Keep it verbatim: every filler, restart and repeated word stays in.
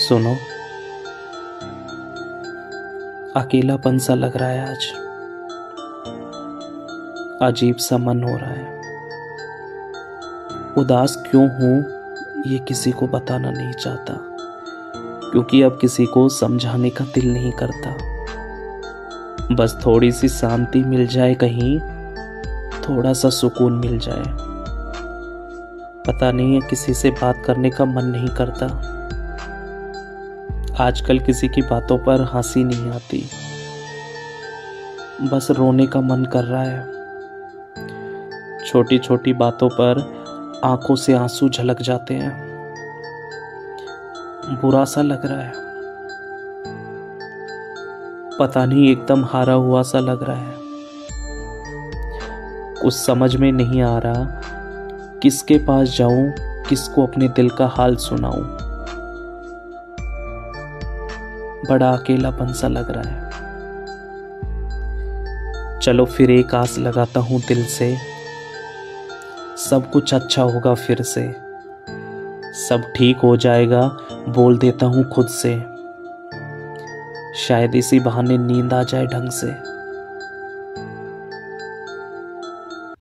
सुनो, अकेलापन सा लग रहा है आज। अजीब सा मन हो रहा है। उदास क्यों हूं ये किसी को बताना नहीं चाहता, क्योंकि अब किसी को समझाने का दिल नहीं करता। बस थोड़ी सी शांति मिल जाए, कहीं थोड़ा सा सुकून मिल जाए। पता नहीं है, किसी से बात करने का मन नहीं करता। आजकल किसी की बातों पर हंसी नहीं आती, बस रोने का मन कर रहा है। छोटी छोटी बातों पर आंखों से आंसू झलक जाते हैं। बुरा सा लग रहा है। पता नहीं, एकदम हारा हुआ सा लग रहा है। कुछ समझ में नहीं आ रहा, किसके पास जाऊं, किसको अपने दिल का हाल सुनाऊं। बड़ा अकेलापन सा लग रहा है। चलो फिर एक आस लगाता हूं दिल से, सब कुछ अच्छा होगा फिर से। सब ठीक हो जाएगा, बोल देता हूं खुद से। शायद इसी बहाने नींद आ जाए ढंग से।